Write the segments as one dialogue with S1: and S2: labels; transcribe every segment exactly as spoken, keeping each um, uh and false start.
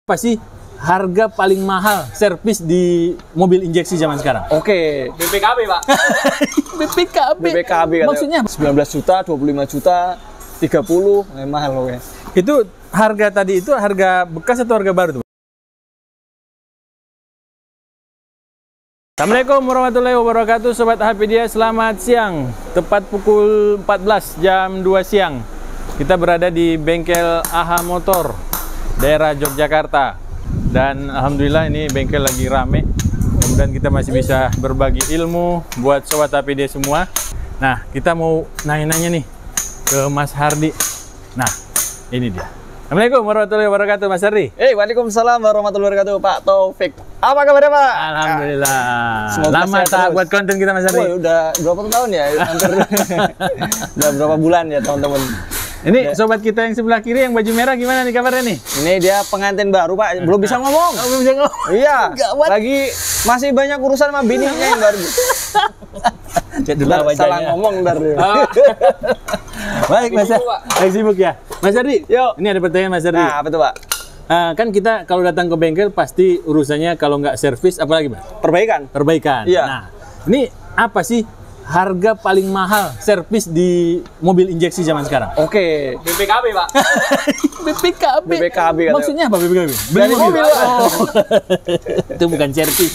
S1: apa sih harga paling mahal servis di mobil injeksi zaman sekarang?
S2: Oke,
S3: B P K B, Pak.
S1: B P K B.
S2: B P K B
S1: maksudnya
S2: sembilan belas juta, dua puluh lima juta, tiga puluh, eh, mahal loh ya.
S1: itu harga tadi itu harga bekas atau harga baru tuh? Assalamualaikum warahmatullahi wabarakatuh, Sobat Hafidia, selamat siang. Tepat pukul empat belas jam dua siang. Kita berada di bengkel A H Motor, daerah Yogyakarta. Dan alhamdulillah ini bengkel lagi rame. Kemudian kita masih bisa berbagi ilmu buat Sobat Hafidia semua. Nah, kita mau nanya-nanya nih ke Mas Hardi. Nah, ini dia. Assalamualaikum warahmatullahi wabarakatuh, Mas Hardi.
S2: Eh, waalaikumsalam warahmatullahi wabarakatuh, Pak Taufik. Apa kabarnya, Pak?
S1: Alhamdulillah.
S2: Semoga
S1: lama tak buat konten kita, Mas Hardi.
S2: Oh, udah berapa tahun ya? Hampir udah berapa bulan ya, teman-teman.
S1: Ini sobat kita yang sebelah kiri yang baju merah gimana nih kabarnya nih?
S2: Ini dia pengantin baru, Pak. Belum bisa ngomong.
S1: Oh, belum bisa ngomong.
S2: Iya. Lagi masih banyak urusan sama bininya yang baru.
S1: Jadilah wajahnya.
S2: Salah ngomong ntar dia.
S1: Oh. Baik, Mas. Lagi sibuk ya? Mas Hardi,
S2: yuk.
S1: Ini ada pertanyaan Mas Hardi.
S2: Nah, apa tuh, Pak?
S1: Uh, kan kita kalau datang ke bengkel pasti urusannya kalau nggak servis apalagi, Mas?
S2: Perbaikan.
S1: Perbaikan.
S2: Iya.
S1: Nah, ini apa sih harga paling mahal servis di mobil injeksi zaman sekarang?
S2: Oke.
S3: B P K B, Pak.
S1: B P K B.
S2: B P K B.
S1: Maksudnya apa B P K B?
S2: Beli mobil.
S1: Oh. Itu bukan servis.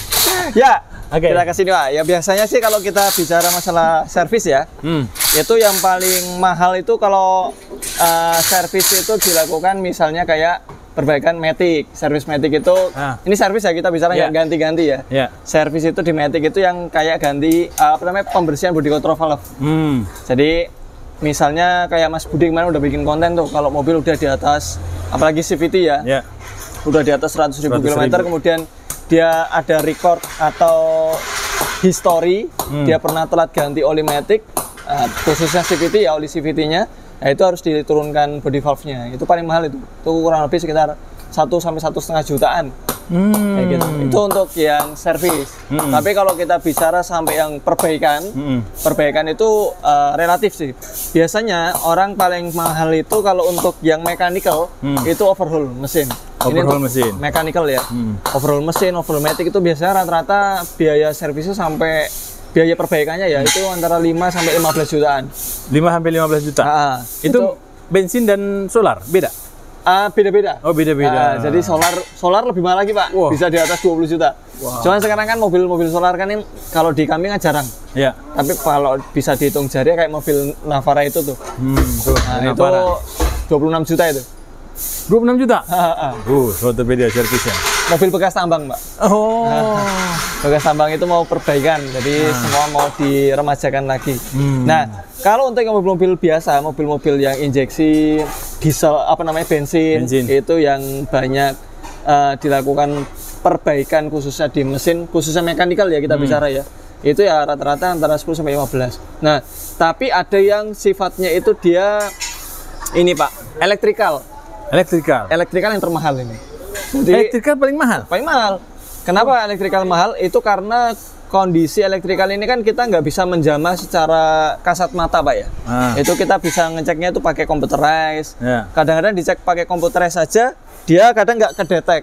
S2: Ya.
S1: Oke.
S2: Kita kasih nih, Pak. Ya biasanya sih kalau kita bicara masalah servis ya, hmm. itu yang paling mahal itu kalau uh, servis itu dilakukan misalnya kayak perbaikan matic, servis matic itu, ah. ini servis ya kita bicara yeah. ganti-ganti ya. Yeah. Servis itu di matic itu yang kayak ganti uh, apa namanya pembersihan body control valve. Hmm. Jadi misalnya kayak Mas Budi kemarin udah bikin konten tuh, kalau mobil udah di atas, apalagi C V T ya, yeah. udah di atas seratus ribu kilometer, kemudian dia ada record atau history, hmm. dia pernah telat ganti oli matic, uh, khususnya C V T ya, oli C V T-nya. Nah, itu harus diturunkan body valve-nya. Itu paling mahal itu. Itu kurang lebih sekitar satu sampai satu setengah jutaan. Hmm. Kayak gitu. Itu untuk yang servis. Hmm. Tapi kalau kita bicara sampai yang perbaikan, hmm. perbaikan itu uh, relatif sih. Biasanya orang paling mahal itu kalau untuk yang mechanical, hmm. itu overhaul mesin.
S1: Overhaul mesin.
S2: Mechanical ya. Hmm. Overhaul mesin, overhaul matic itu biasanya rata-rata biaya servisnya sampai biaya perbaikannya ya itu antara lima sampai lima belas jutaan.
S1: lima sampai lima belas juta.
S2: Nah,
S1: itu, itu bensin dan solar beda?
S2: Uh, beda-beda.
S1: Oh, beda-beda.
S2: Uh, jadi solar solar lebih mahal lagi, Pak. Wow. Bisa di atas dua puluh juta. Wow. Cuman sekarang kan mobil-mobil solar kan ini kalau di kami kan jarang. Iya. Tapi kalau bisa dihitung jari kayak mobil Navara itu tuh. Hmm, tuh nah, itu dua puluh enam juta itu.
S1: dua puluh enam juta? Uh, suatu beda servisnya.
S2: Mobil bekas tambang, Mbak.
S1: Oh.
S2: Bekas tambang itu mau perbaikan, jadi nah. semua mau diremajakan lagi. Hmm. Nah, kalau untuk mobil-mobil biasa, mobil-mobil yang injeksi diesel, apa namanya bensin, bensin. itu yang banyak uh, dilakukan perbaikan khususnya di mesin, khususnya mekanikal ya kita hmm. bicara ya. Itu ya rata-rata antara sepuluh sampai lima belas. Nah, tapi ada yang sifatnya itu dia ini, Pak, elektrikal.
S1: Elektrikal.
S2: Elektrikal yang termahal ini. Jadi,
S1: elektrikal paling mahal?
S2: Paling mahal. Kenapa oh. elektrikal mahal? Itu karena kondisi elektrikal ini kan kita nggak bisa menjamah secara kasat mata, Pak ya. Ah. Itu kita bisa ngeceknya itu pakai computerize. Kadang-kadang yeah. dicek pakai computerize saja, dia kadang nggak kedetek.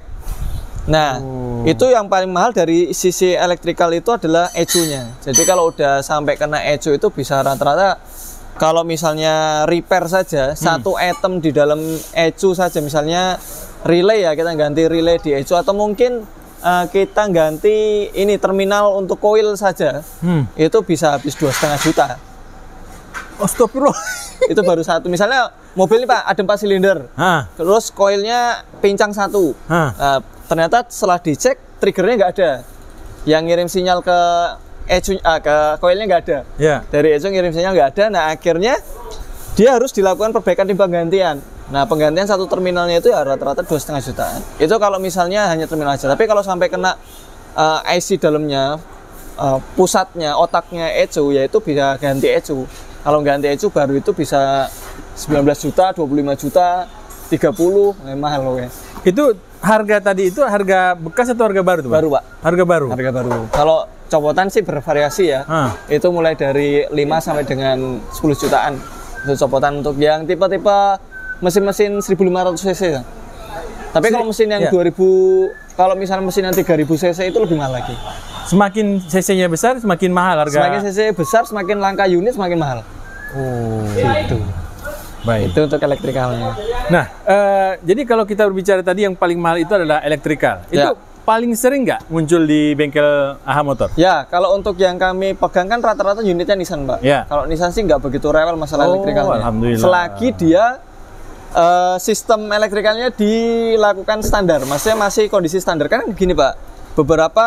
S2: Nah, oh. itu yang paling mahal dari sisi elektrikal itu adalah E C U-nya. Jadi kalau udah sampai kena E C U itu bisa rata-rata kalau misalnya repair saja, hmm. satu item di dalam E C U saja, misalnya relay ya, kita ganti relay di E C U, atau mungkin uh, kita ganti ini terminal untuk koil saja, hmm. itu bisa habis dua setengah juta.
S1: Astagfirullah.
S2: Itu baru satu. Misalnya mobil ini, Pak, ada empat silinder, ha. terus koilnya pincang satu. Uh, ternyata setelah dicek triggernya nggak ada, yang ngirim sinyal ke E C U, ah, ke koilnya nggak ada. Yeah. Dari E C U ngirim sinyal nggak ada. Nah, akhirnya dia harus dilakukan perbaikan di penggantian. Nah, penggantian satu terminalnya itu ya rata-rata dua setengah jutaan. Itu kalau misalnya hanya terminal aja. Tapi kalau sampai kena uh, I C dalamnya, uh, pusatnya, otaknya E C U, yaitu bisa ganti E C U. Kalau ganti E C U baru itu bisa sembilan belas juta, dua puluh lima juta, tiga puluh, eh, mahal loh ya.
S1: Itu harga tadi itu harga bekas atau harga baru tuh, Pak?
S2: Baru, Pak.
S1: Harga baru.
S2: Harga baru. Kalau copotan sih bervariasi ya. Hmm. Itu mulai dari lima sampai dengan sepuluh jutaan. Itu copotan untuk yang tipe-tipe mesin-mesin seribu lima ratus cc. Tapi kalau mesin yang
S1: ya.
S2: dua ribu, kalau misalnya mesin yang tiga ribu cc itu lebih mahal lagi.
S1: Semakin cc-nya besar, semakin mahal harga.
S2: Semakin cc besar, semakin langka unit, semakin mahal.
S1: Oh,
S2: gitu.
S1: Baik.
S2: Itu untuk elektrikalnya.
S1: Nah, uh, jadi kalau kita berbicara tadi yang paling mahal itu adalah elektrikal. Itu
S2: Ya.
S1: paling sering nggak muncul di bengkel A H A Motor?
S2: Ya, kalau untuk yang kami pegang kan rata-rata unitnya Nissan, Mbak.
S1: Ya.
S2: Kalau Nissan sih nggak begitu rewel masalah
S1: Oh,
S2: elektrikalnya.
S1: alhamdulillah.
S2: Selagi dia uh, sistem elektrikalnya dilakukan standar, maksudnya masih kondisi standar. Kan gini, Pak, beberapa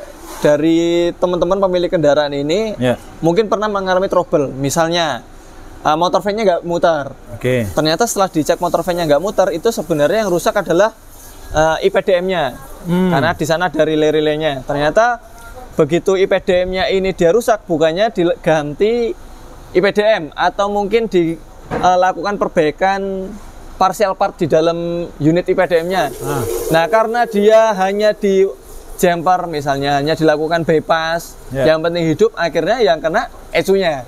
S2: dari teman-teman pemilik kendaraan ini
S1: Ya.
S2: mungkin pernah mengalami trouble. Misalnya uh, motor fan-nya nggak muter.
S1: Oke.
S2: Ternyata setelah dicek motor fan-nya nggak muter, itu sebenarnya yang rusak adalah uh, I P D M-nya. Hmm. Karena di sana ada relay-relaynya. Ternyata begitu I P D M-nya ini dia rusak, bukannya diganti I P D M atau mungkin dilakukan uh, perbaikan parsial part di dalam unit I P D M-nya. Ah. Nah, karena dia hanya di jumper misalnya, hanya dilakukan bypass, yeah. yang penting hidup, akhirnya yang kena E C U-nya.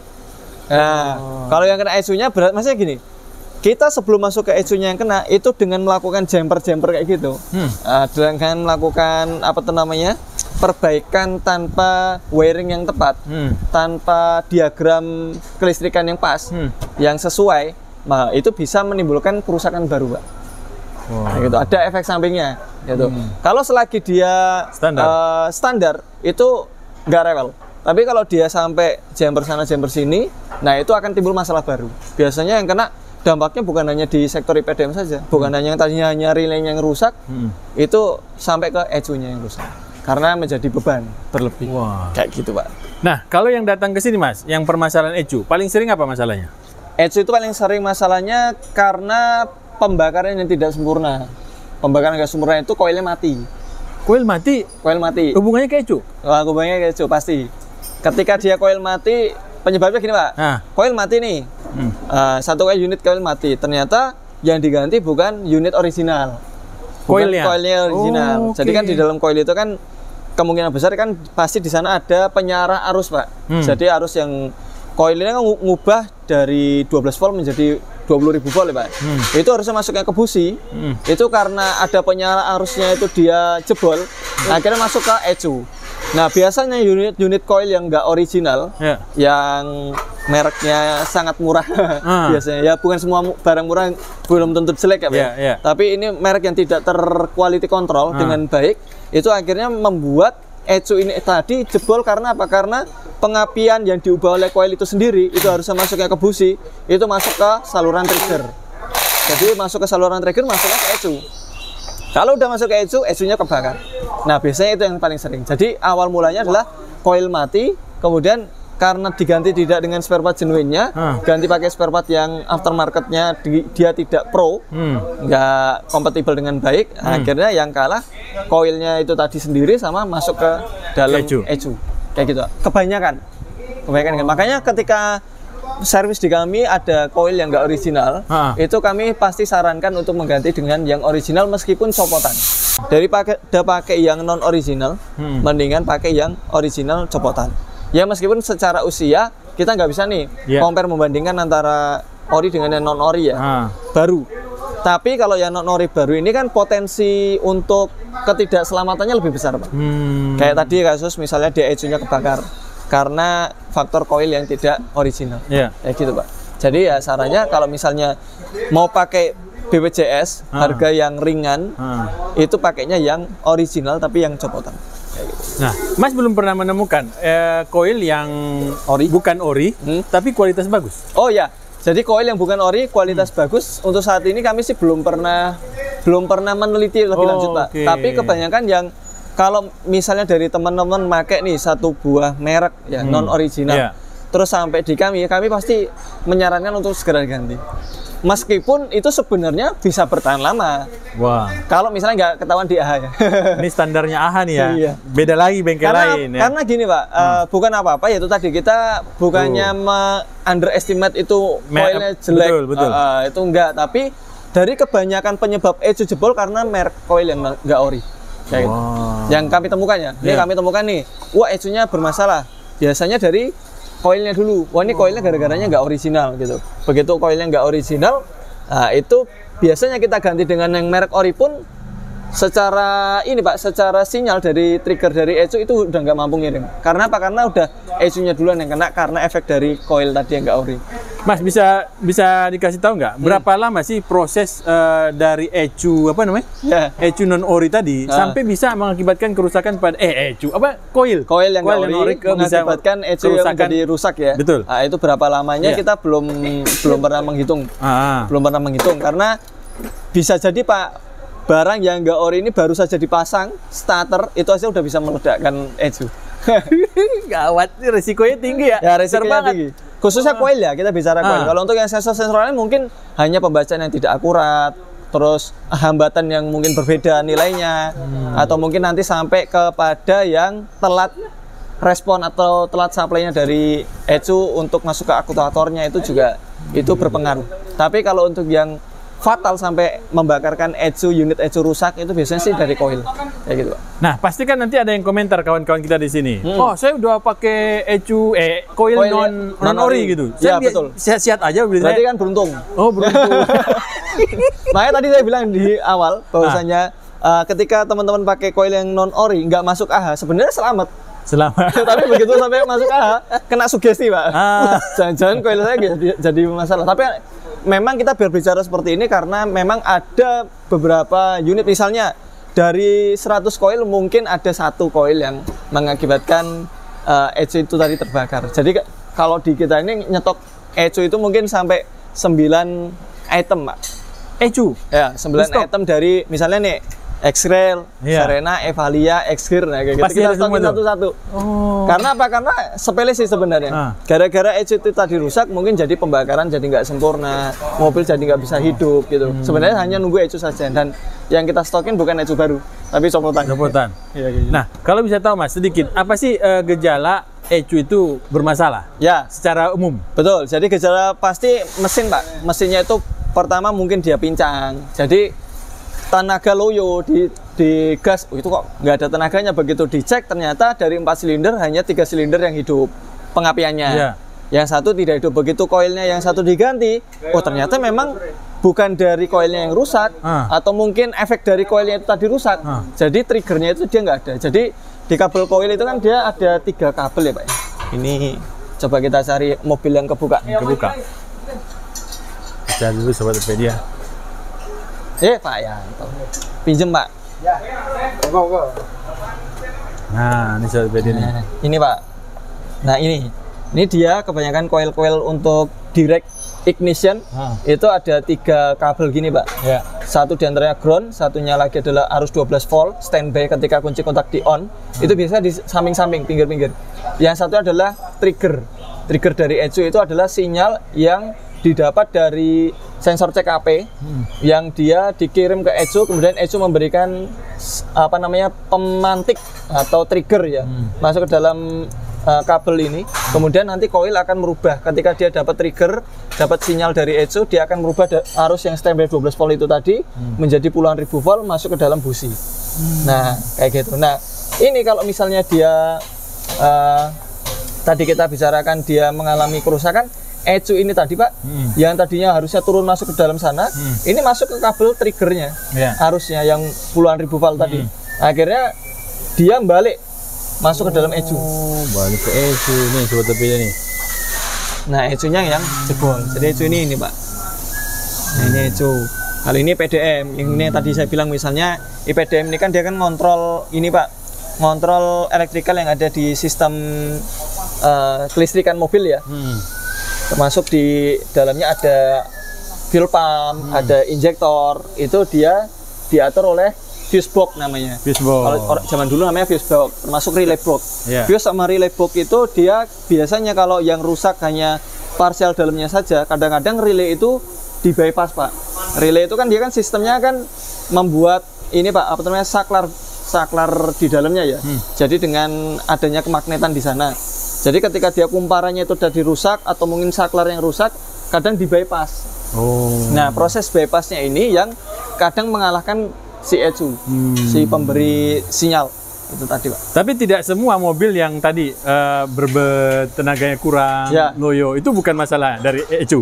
S2: Nah, oh. kalau yang kena E C U-nya berat, maksudnya gini, kita sebelum masuk ke E C U-nya yang kena, itu dengan melakukan jumper-jumper kayak gitu, hmm. uh, dengan melakukan apa tuh namanya, perbaikan tanpa wiring yang tepat, hmm. tanpa diagram kelistrikan yang pas, hmm. yang sesuai, nah, itu bisa menimbulkan kerusakan baru, Pak. Wow. Nah, gitu. Ada efek sampingnya, gitu. Hmm. Kalau selagi dia standar, uh, standar itu nggak rewel. Tapi kalau dia sampai jumper sana jumper sini, nah itu akan timbul masalah baru. Biasanya yang kena dampaknya bukan hanya di sektor I P D M saja, bukan hmm. hanya yang tadinya hanya relaynya yang rusak, hmm. itu sampai ke E C U-nya yang rusak. Karena menjadi beban berlebih. Wow. Kayak gitu, Pak.
S1: Nah, kalau yang datang ke sini, Mas, yang permasalahan E C U, paling sering apa masalahnya?
S2: E C U itu paling sering masalahnya karena pembakaran yang tidak sempurna. Pembakaran yang tidak sempurna itu koilnya mati.
S1: Koil mati?
S2: Koil mati.
S1: Hubungannya ke E C U?
S2: Wah, hubungannya ke E C U pasti. Ketika dia koil mati, penyebabnya gini, Pak. Nah. Koil mati nih. Hmm. Uh, satu unit koil mati. Ternyata yang diganti bukan unit original. Bukan koilnya. Koilnya original. Oh, okay. Jadi kan di dalam koil itu kan kemungkinan besar kan pasti di sana ada penyiaran arus, Pak. Hmm. Jadi arus yang koilnya ngubah dari dua belas volt menjadi dua puluh ribu volt, ya, Pak. Hmm. Itu harusnya masuknya ke busi. Hmm. Itu karena ada penyiaran arusnya itu dia jebol, hmm. akhirnya masuk ke E C U. Nah, biasanya unit-unit coil yang nggak original, yeah. yang mereknya sangat murah, ah. biasanya ya bukan semua barang murah belum tentu jelek ya, Pak. Yeah, yeah. Tapi ini merek yang tidak ter-quality control ah. dengan baik, itu akhirnya membuat E C U ini tadi jebol karena apa? Karena pengapian yang diubah oleh coil itu sendiri itu harusnya masuknya ke busi, itu masuk ke saluran trigger. Jadi masuk ke saluran trigger, masuknya ke E C U. Kalau udah masuk ke E C U, E C U-nya kebakar. Nah, biasanya itu yang paling sering. Jadi awal mulanya adalah coil mati, kemudian karena diganti tidak dengan spare part genuine-nya, hmm. ganti pakai spare part yang aftermarket-nya di, dia tidak pro, hmm. nggak kompatibel dengan baik, hmm. akhirnya yang kalah coilnya itu tadi sendiri sama masuk ke dalam E C U. E C U. Kayak gitu. Kebanyakan. Kebanyakan. Oh. Makanya ketika servis di kami ada coil yang nggak original, ha. itu kami pasti sarankan untuk mengganti dengan yang original meskipun copotan. Dari pakai udah pakai yang non original, hmm. mendingan pakai yang original copotan. Ya meskipun secara usia kita nggak bisa nih yeah. compare membandingkan antara ori dengan yang non ori ya, ha. baru. Tapi kalau yang non ori baru ini kan potensi untuk ketidakselamatannya lebih besar, Pak. Hmm. Kayak tadi kasus misalnya di E C U-nya kebakar karena faktor coil yang tidak original, yeah. kayak gitu, Pak. Jadi ya sarannya kalau misalnya mau pakai B P J S ah. harga yang ringan, ah. itu pakainya yang original tapi yang copotan. Kayak gitu.
S1: Nah, Mas belum pernah menemukan eh, coil yang ori, bukan ori, hmm? tapi kualitas bagus.
S2: Oh ya, jadi coil yang bukan ori kualitas hmm. bagus untuk saat ini kami sih belum pernah belum pernah meneliti lebih oh, lanjut, Pak. Okay. Tapi kebanyakan yang kalau misalnya dari teman-teman pakai nih satu buah merek ya hmm. non original, yeah. terus sampai di kami, kami pasti menyarankan untuk segera ganti. Meskipun itu sebenarnya bisa bertahan lama. Wah. Kalau misalnya nggak ketahuan di A H ya.
S1: Ini standarnya A H nih ya. Iya. Beda lagi bengkel
S2: karena,
S1: lain ya.
S2: Karena gini, Pak, hmm. uh, bukan apa-apa yaitu tadi kita bukannya uh. underestimate itu coilnya jelek. Betul, betul. Uh, uh, itu enggak, tapi dari kebanyakan penyebab E C U jebol karena merek coil yang nggak ori. Kayak wow. gitu. Yang kami temukannya, ini yeah. kami temukan nih, wah E C U-nya bermasalah. Biasanya dari coilnya dulu. Wah ini coilnya gara-garanya nggak original gitu. Begitu coilnya nggak original, nah itu biasanya kita ganti dengan yang merek ori pun secara ini Pak, secara sinyal dari trigger dari E C U itu udah nggak mampu ngirim. Karena apa? Karena udah E C U-nya duluan yang kena karena efek dari coil tadi yang nggak ori.
S1: Mas, bisa bisa dikasih tahu nggak berapa hmm. lama sih proses uh, dari E C U apa namanya?
S2: Yeah.
S1: E C U non ori tadi uh. sampai bisa mengakibatkan kerusakan pada eh E C U apa coil?
S2: Coil yang
S1: coil
S2: nggak ori, ori mengakibatkan E C U yang jadi rusak ya.
S1: Betul.
S2: Nah, itu berapa lamanya yeah. kita belum belum pernah menghitung. Ah. Belum pernah menghitung karena bisa jadi Pak, barang yang nggak ori ini baru saja dipasang starter itu aja udah bisa meledakkan E C U.
S1: Gawat, risikonya tinggi ya.
S2: Ya, risikonya tinggi. Khususnya coil ya, kita bicara coil. Ah. Kalau untuk yang sensor-sensor lain mungkin hanya pembacaan yang tidak akurat, terus hambatan yang mungkin berbeda nilainya, hmm. atau mungkin nanti sampai kepada yang telat respon atau telat supply-nya dari E C U untuk masuk ke akutatornya itu juga itu berpengaruh. Tapi kalau untuk yang fatal sampai membakarkan E C U, unit E C U rusak itu biasanya sih dari coil kayak gitu Pak.
S1: Nah, pasti kan nanti ada yang komentar kawan-kawan kita di sini. Hmm. Oh, saya udah pakai E C U eh coil, coil non non ori gitu.
S2: Ya, saya betul.
S1: Sehat-sehat aja
S2: berarti kan beruntung.
S1: Oh, beruntung.
S2: Makanya tadi saya bilang di awal bahwasanya ah. uh, ketika teman-teman pakai coil yang non ori nggak masuk A H, sebenarnya selamat.
S1: Selamat.
S2: Tapi begitu sampai masuk A H, kena sugesti Pak. Ah. Jangan-jangan coil saya jadi, jadi masalah. Tapi memang kita berbicara seperti ini karena memang ada beberapa unit, misalnya dari seratus coil mungkin ada satu coil yang mengakibatkan uh, E C U itu tadi terbakar. Jadi kalau di kita ini nyetok E C U itu mungkin sampai sembilan item Pak.
S1: E C U?
S2: Ya, sembilan item dari misalnya nih X-Rail, yeah. Serena, Evalia, X-Gear, nah kayak gitu. Kita stokin satu-satu. Oh. Karena apa? Karena sepele sih sebenarnya. Gara-gara ah. E C U itu tadi rusak, mungkin jadi pembakaran jadi nggak sempurna, mobil jadi nggak bisa hidup gitu. Hmm. Sebenarnya hanya nunggu E C U saja. Dan yang kita stokin bukan E C U baru, tapi copotan.
S1: Copotan. Ya, gitu. Nah, kalau bisa tahu Mas sedikit, apa sih uh, gejala E C U itu bermasalah? Ya, secara umum.
S2: Betul. Jadi gejala pasti mesin Pak. Mesinnya itu pertama mungkin dia pincang. Jadi tenaga loyo di, di gas, oh, itu kok nggak ada tenaganya. Begitu dicek ternyata dari empat silinder hanya tiga silinder yang hidup pengapiannya. Yeah. Yang satu tidak hidup. Begitu koilnya yang satu diganti, oh ternyata memang bukan dari koilnya yang rusak, ah. atau mungkin efek dari koilnya itu tadi rusak. Ah. Jadi triggernya itu dia nggak ada. Jadi di kabel koil itu kan dia ada tiga kabel ya Pak. Ini coba kita cari mobil yang kebuka.
S1: Kebuka. Cari dulu sobat Tokopedia.
S2: Eh Pak ya, pinjem Pak. Ya,
S1: nah ini sobat Tokopedia
S2: nah, ini Pak. Nah ini, ini dia kebanyakan koil-koil untuk direct ignition. Ah. Itu ada tiga kabel gini Pak. Ya. Satu diantaranya ground, satunya lagi adalah arus dua belas volt standby ketika kunci kontak di on. Hmm. Itu biasa di samping-samping, pinggir-pinggir. Yang satu adalah trigger. Trigger dari E C U itu adalah sinyal yang didapat dari sensor C K P hmm. yang dia dikirim ke E C U, kemudian E C U memberikan apa namanya pemantik atau trigger ya hmm. masuk ke dalam uh, kabel ini. Kemudian nanti koil akan merubah ketika dia dapat trigger, dapat sinyal dari E C U, dia akan merubah arus yang standby dua belas volt itu tadi hmm. menjadi puluhan ribu volt masuk ke dalam busi. Hmm. Nah kayak gitu. Nah ini kalau misalnya dia uh, tadi kita bicarakan dia mengalami kerusakan E C U ini tadi Pak, hmm. yang tadinya harusnya turun masuk ke dalam sana, hmm. ini masuk ke kabel triggernya, yeah. arusnya yang puluhan ribu volt hmm. tadi. Akhirnya dia balik masuk oh, ke dalam E C U.
S1: Balik ke E C U nih, coba Tokopedia nih.
S2: Nah E C U-nya yang jebol. Jadi E C U ini ini Pak. Nah ini E C U. Kali ini P D M. Yang ini tadi saya bilang misalnya I P D M ini kan dia kan ngontrol ini Pak, ngontrol elektrikal yang ada di sistem uh, kelistrikan mobil ya. Hmm. Termasuk di dalamnya ada fuel pump, hmm. ada injektor, itu dia diatur oleh fuse box namanya.
S1: Fuse box.
S2: Kalau zaman dulu namanya fuse box, termasuk relay box. Yeah. Fuse sama relay box itu dia biasanya kalau yang rusak hanya parsial dalamnya saja, kadang-kadang relay itu di bypass Pak. Relay itu kan dia kan sistemnya kan membuat ini Pak, apa namanya saklar saklar di dalamnya ya. Hmm. Jadi dengan adanya kemagnetan di sana. Jadi ketika dia kumparannya itu sudah dirusak atau mungkin saklar yang rusak, kadang di bypass. Oh. Nah proses bypassnya ini yang kadang mengalahkan si E C U, hmm. si pemberi sinyal itu tadi Pak.
S1: Tapi tidak semua mobil yang tadi uh, bertenaganya kurang, ya. loyo itu bukan masalah dari E C U.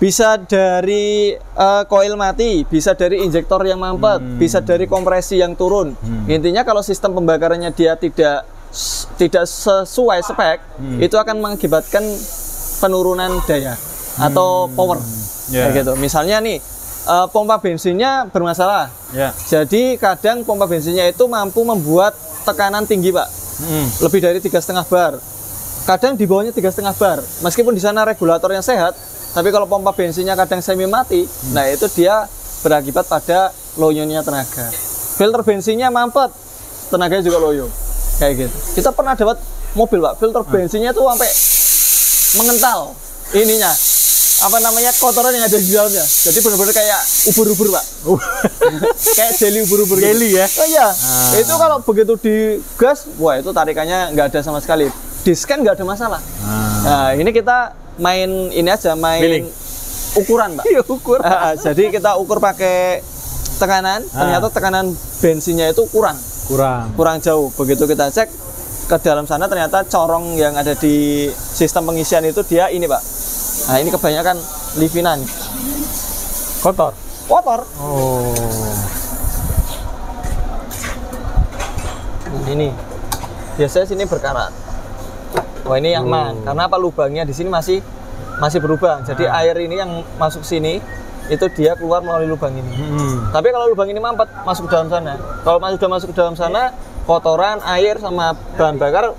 S2: Bisa dari uh, koil mati, bisa dari injektor yang mampet, hmm. bisa dari kompresi yang turun. Hmm. Intinya kalau sistem pembakarannya dia tidak tidak sesuai spek, hmm. itu akan mengakibatkan penurunan daya hmm. atau power. Yeah. Kayak gitu. Misalnya nih, uh, pompa bensinnya bermasalah. Yeah. Jadi kadang pompa bensinnya itu mampu membuat tekanan tinggi, Pak. Hmm. Lebih dari tiga koma lima bar. Kadang di bawahnya tiga koma lima bar. Meskipun di sana regulator yang sehat, tapi kalau pompa bensinnya kadang semi mati, hmm. nah itu dia berakibat pada loyonya tenaga. Filter bensinnya mampet, tenaganya juga loyo. Kayak gitu. Kita pernah dapat mobil, Pak, filter hmm. bensinnya tuh sampai mengental ininya. Apa namanya, kotoran yang ada di dalamnya. Jadi benar-benar kayak ubur-ubur, Pak. Kayak jelly ubur-ubur.
S1: Jelly gitu. Ya?
S2: Oh iya. Ah. Itu kalau begitu digas, wah itu tarikannya nggak ada sama sekali. Di-scan nggak ada masalah. Ah. Nah, ini kita main ini aja, main Feeling. ukuran, Pak.
S1: Iya, ukur.
S2: Uh, jadi kita ukur pakai tekanan, ah. ternyata tekanan bensinnya itu kurang.
S1: Kurang.
S2: Kurang jauh. Begitu kita cek ke dalam sana, ternyata corong yang ada di sistem pengisian itu dia ini, Pak. Nah, ini kebanyakan livinan.
S1: Kotor.
S2: Kotor.
S1: Oh.
S2: Ini. Biasanya sini berkarat. Wah, ini yang aman. Karena apa, lubangnya di sini masih masih berlubang. Jadi nah. air ini yang masuk sini itu dia keluar melalui lubang ini. Hmm. Tapi kalau lubang ini mampet masuk ke dalam sana. Kalau sudah masuk ke dalam sana, kotoran, air sama bahan bakar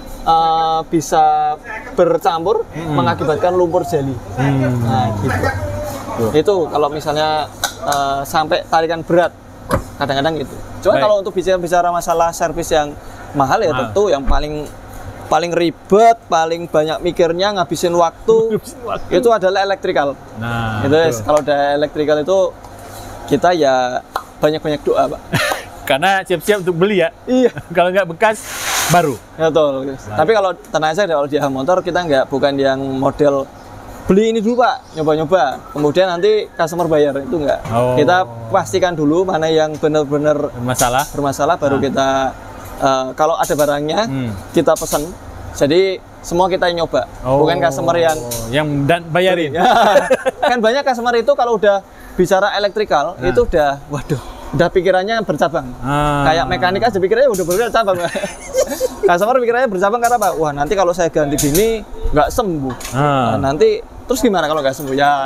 S2: uh, bisa bercampur hmm. mengakibatkan lumpur jeli. Hmm. Nah, gitu. Tuh. Itu kalau misalnya uh, sampai tarikan berat, kadang-kadang gitu. Cuma Baik. kalau untuk bicara-bicara masalah servis yang mahal ya nah. tentu yang paling paling ribet, paling banyak mikirnya, ngabisin waktu, waktu. itu adalah elektrikal. Nah, itu ya, kalau udah elektrikal itu kita ya banyak-banyak doa, Pak.
S1: Karena siap-siap untuk beli ya.
S2: Iya.
S1: Kalau nggak bekas baru.
S2: Ya, betul. Nah. Tapi kalau tenang saja, kalau di A H A Motor kita nggak, bukan yang model beli ini dulu, Pak, nyoba-nyoba, kemudian nanti customer bayar, itu enggak. Oh. Kita pastikan dulu mana yang benar-benar
S1: bermasalah,
S2: bermasalah baru nah. kita Uh, kalau ada barangnya hmm. kita pesan, jadi semua kita nyoba, oh, bukan customer yang
S1: yang dan bayarin.
S2: Kan banyak customer itu kalau udah bicara elektrikal nah. itu udah, waduh, udah pikirannya bercabang. Ah. Kayak mekanik aja pikirannya udah bercabang. Customer pikirannya bercabang karena apa? Wah, nanti kalau saya ganti gini nggak sembuh. Ah. Nah, nanti terus gimana kalau nggak sembuh? Ya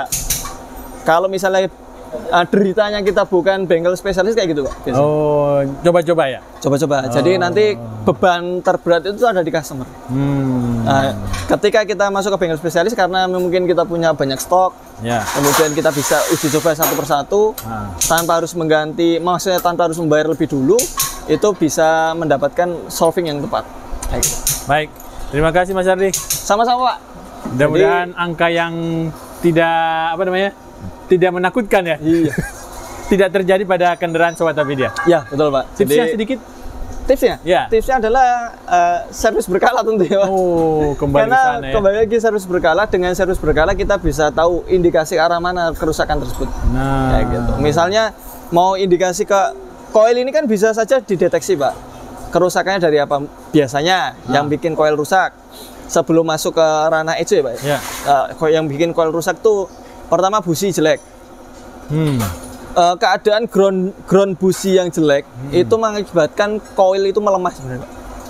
S2: kalau misalnya Uh, deritanya kita bukan bengkel spesialis kayak gitu, Pak. Biasanya.
S1: Oh, coba-coba ya?
S2: Coba-coba. Oh. Jadi nanti beban terberat itu ada di customer. Hmm. Uh, ketika kita masuk ke bengkel spesialis, karena mungkin kita punya banyak stok, yeah. kemudian kita bisa uji coba satu persatu, ah. tanpa harus mengganti, maksudnya tanpa harus membayar lebih dulu, itu bisa mendapatkan solving yang tepat. Kayak gitu.
S1: Baik, terima kasih Mas Ardi.
S2: Sama-sama, Pak.
S1: Mudah-mudahan angka yang tidak, apa namanya, tidak menakutkan ya.
S2: Iya.
S1: Tidak terjadi pada kendaraan Sobat Hafidia.
S2: Ya, betul, Pak.
S1: Tipsnya
S2: Jadi,
S1: sedikit.
S2: Tipsnya?
S1: Ya.
S2: Tipsnya adalah uh, servis berkala tentu ya, Pak.
S1: Oh, kembali
S2: Karena
S1: ke sana ya.
S2: Kembali lagi servis berkala, dengan servis berkala kita bisa tahu indikasi arah mana kerusakan tersebut.
S1: Nah.
S2: Kayak gitu. Misalnya mau indikasi ke koil ini kan bisa saja dideteksi, Pak. Kerusakannya dari apa? Biasanya nah. yang bikin koil rusak sebelum masuk ke ranah E C U ya, Pak. Ya. Uh, yang bikin koil rusak tuh pertama busi jelek. Hmm. Uh, keadaan ground ground busi yang jelek hmm. itu mengakibatkan koil itu melemah sebenarnya.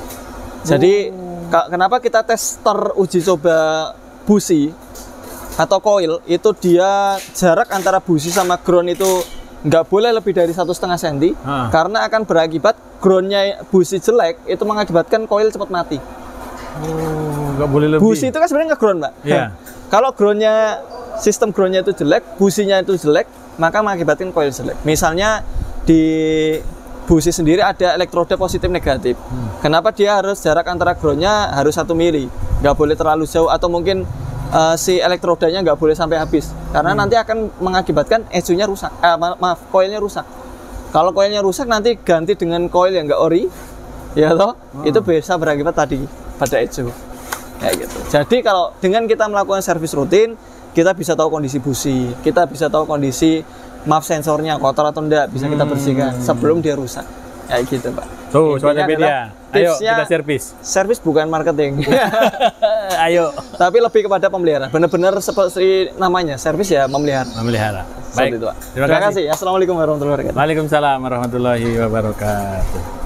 S2: Jadi oh. kenapa kita tes teruji coba busi atau koil itu dia jarak antara busi sama ground itu nggak boleh lebih dari satu setengah senti ah. karena akan berakibat groundnya busi jelek itu mengakibatkan koil cepat mati.
S1: Oh, nggak boleh lebih.
S2: Busi itu kan sebenarnya nggak ground, Pak.
S1: Yeah.
S2: Kalau groundnya sistem groundnya itu jelek, businya itu jelek, maka mengakibatkan koil jelek. Misalnya di busi sendiri ada elektroda positif negatif. Hmm. Kenapa dia harus jarak antara groundnya harus satu mili, nggak boleh terlalu jauh, atau mungkin uh, si elektrodanya nggak boleh sampai habis, karena hmm. nanti akan mengakibatkan E C U-nya rusak, eh, ma maaf, koilnya rusak. Kalau koilnya rusak nanti ganti dengan koil yang nggak ori, ya toh, hmm. itu bisa berakibat tadi pada E C U. Ya gitu. Jadi kalau dengan kita melakukan servis rutin, kita bisa tahu kondisi busi, kita bisa tahu kondisi maaf sensornya kotor atau enggak, bisa kita bersihkan sebelum dia rusak. Kayak gitu, Pak.
S1: Tuh, Sobat
S2: Intinya
S1: Happy Dia.
S2: adalah
S1: Ayo
S2: tipsnya
S1: kita servis.
S2: servis bukan marketing.
S1: Ayo.
S2: Tapi lebih kepada pemeliharaan. Benar-benar seperti namanya, servis ya memelihara.
S1: Memelihara.
S2: Seperti
S1: Baik.
S2: itu, Pak.
S1: Terima
S2: Terima
S1: kasih.
S2: kasih. Assalamualaikum warahmatullahi wabarakatuh.
S1: Waalaikumsalam warahmatullahi wabarakatuh.